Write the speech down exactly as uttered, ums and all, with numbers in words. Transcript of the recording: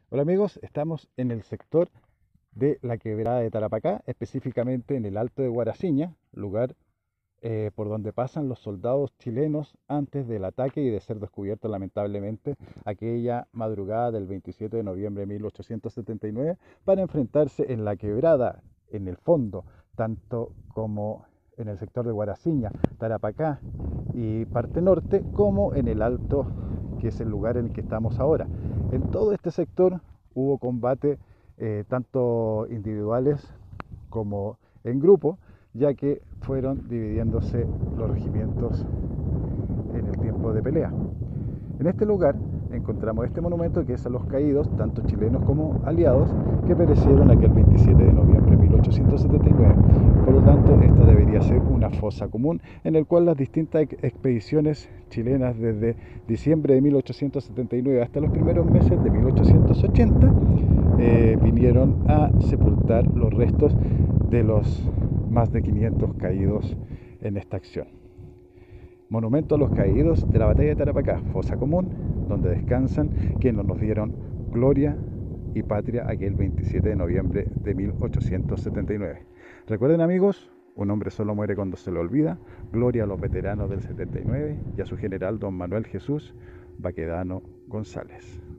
Hola amigos, estamos en el sector de la quebrada de Tarapacá, específicamente en el Alto de Guaraciña, lugar eh, por donde pasan los soldados chilenos antes del ataque y de ser descubiertos lamentablemente aquella madrugada del veintisiete de noviembre de mil ochocientos setenta y nueve para enfrentarse en la quebrada, en el fondo, tanto como en el sector de Guaraciña, Tarapacá y parte norte, como en el Alto, que es el lugar en el que estamos ahora. En todo este sector hubo combate eh, tanto individuales como en grupo, ya que fueron dividiéndose los regimientos en el tiempo de pelea. En este lugar encontramos este monumento que es a los caídos, tanto chilenos como aliados, que perecieron aquel veintisiete de noviembre de mil ochocientos setenta y nueve. Por lo tanto, esta debería ser una fosa común en el cual las distintas expediciones chilenas desde diciembre de mil ochocientos setenta y nueve hasta los primeros meses de mil ochocientos ochenta eh, vinieron a sepultar los restos de los más de quinientos caídos en esta acción. Monumento a los caídos de la batalla de Tarapacá, fosa común, donde descansan quienes nos dieron gloria y patria aquel veintisiete de noviembre de mil ochocientos setenta y nueve. Recuerden amigos, un hombre solo muere cuando se le olvida. Gloria a los veteranos del setenta y nueve y a su general don Manuel Jesús Baquedano González.